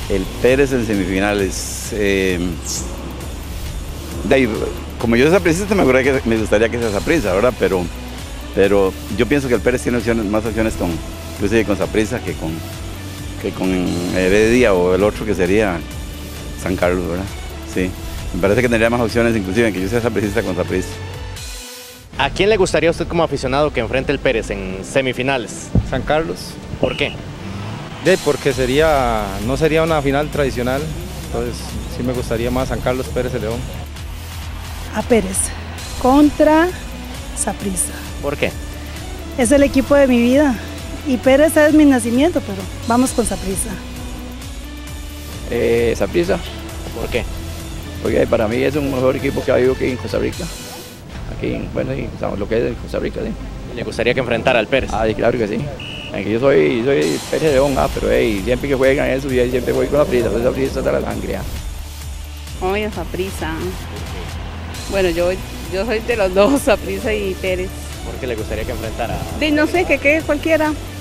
El Pérez en semifinales. De ahí, como yo soy sapricista, me gustaría que sea Saprissa, ¿verdad? Pero yo pienso que el Pérez tiene más opciones inclusive con Saprissa que con Heredia o el otro que sería San Carlos, ¿verdad? Sí, me parece que tendría más opciones inclusive en que yo sea sapricista con Saprissa. ¿A quién le gustaría a usted como aficionado que enfrente el Pérez en semifinales? San Carlos. ¿Por qué? Porque no sería una final tradicional, entonces sí me gustaría más San Carlos Pérez de León. A Pérez, contra Saprissa. ¿Por qué? Es el equipo de mi vida y Pérez es mi nacimiento, pero vamos con Saprissa. Saprissa, ¿Por qué? porque para mí es un mejor equipo que ha habido aquí en Costa Rica. Aquí, bueno, sí, sabemos lo que es en Costa Rica, sí. ¿Le gustaría que enfrentara al Pérez? Sí, claro que sí. Aunque yo soy Pérez de León, pero siempre que juegan eso, yo siempre voy con Saprissa, pues Saprissa está la sangre. Oye, Saprissa. Bueno, yo soy de los dos, Saprissa y Pérez. ¿Por qué le gustaría que enfrentara? No sé, que quede cualquiera.